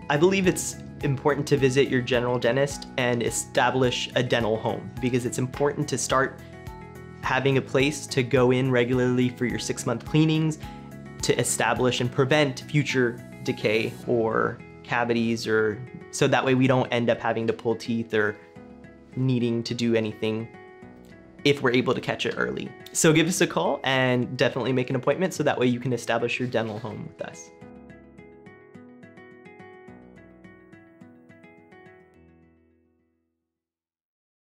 I believe it's important to visit your general dentist and establish a dental home, because it's important to start having a place to go in regularly for your 6-month cleanings to establish and prevent future decay or cavities, or so that way we don't end up having to pull teeth or needing to do anything if we're able to catch it early. So give us a call and definitely make an appointment so that way you can establish your dental home with us.